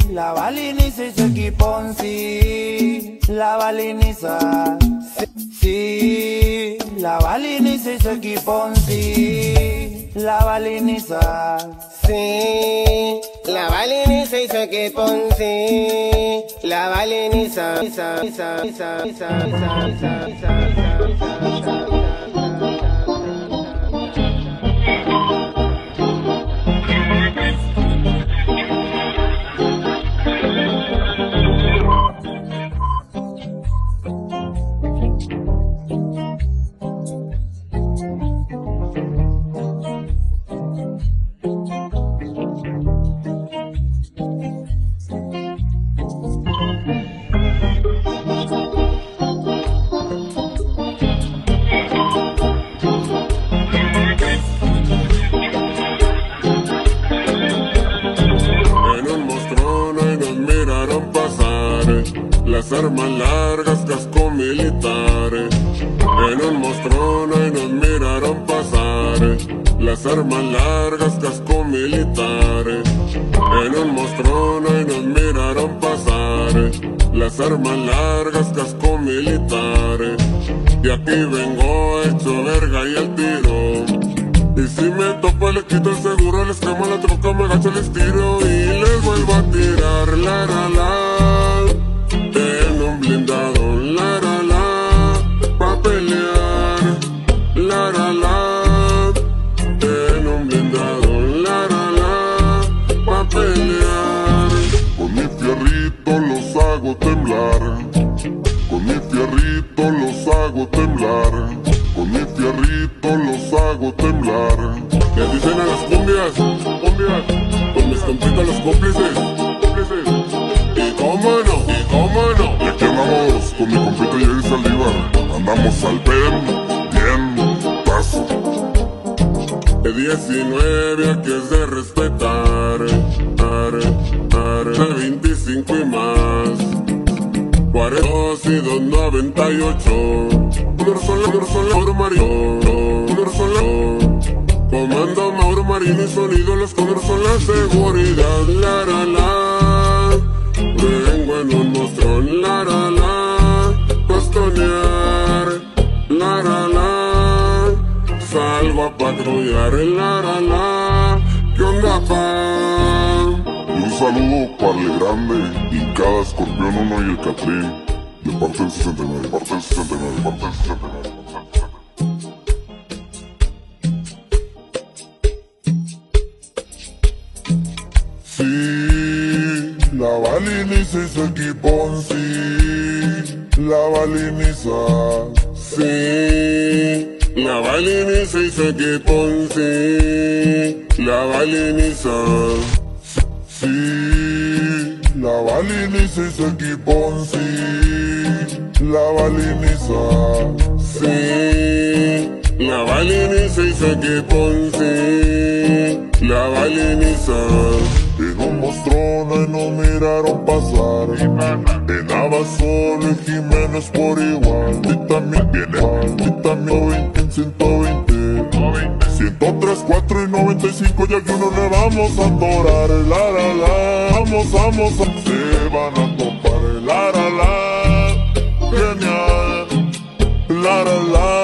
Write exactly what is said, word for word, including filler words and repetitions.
la baliniza y su equipo en sí. La baliniza, sí, sí. La baliniza y su equipo en sí. La baliniza, sí. La baliniza y su equipo en sí. La baliniza, isa, isa, isa, isa, isa, isa, isa, isa. Las armas largas, casco militares. En un mostrón ahí nos miraron pasar. Las armas largas, casco militares. En un mostrón ahí nos miraron pasar. Las armas largas, casco militares. Y aquí vengo hecho verga y al tiro. Y si me topa le quito el seguro, les quemo la troca, me agacho, les tiro y les vuelvo a tirar. La la la, en un blindado, la la la, pa' pelear. La la la, en un blindado, la la la, pa' pelear. Con mi fierrito los hago temblar. Con mi fierrito los hago temblar. Con mi fierrito los hago temblar. ¿Qué dicen a las cumbias? Cumbias. Con mis compitas los cómplices. Cómplices. Y cómo no, y cómo no. Y aquí andamos con mi compita Jerry Saldívar. Andamos al pen, bien, paso. De diecinueve aquí es de respetar. Are, are, de veinticinco y más. cuarenta y dos y dos noventa y ocho. Uno solo, uno solo, Mauro Marín. Uno solo. Comando Mauro Marín y sonido, los cóndores son la seguridad. La la la, vengo en un mostrón. La la la, costonear. La la la, salgo a patrullar. La la la, ¿qué onda pa? Y un saludo para el grande y cada escorpión uno y el Catrín. De parte del sesenta y nueve, de parte del sesenta y nueve, de parte del sesenta y nueve. Sí, la baliniza y su equipo en sí. La baliniza, sí. La baliniza y su equipo en sí. La baliniza, sí. La baliniza y su equipo en sí. La baliniza, sí. La baliniza y su equipo en sí. La baliniza. En un mostrón ahí nos miraron pasar. En Abasolo y Jiménez por igual. Y también viene, y también veinte en ciento veinte. ciento tres, cuatro y noventa y cinco. Y aquí no le vamos a atorar. La la la, vamos, vamos, se van a topar. La la la, genial. La la la.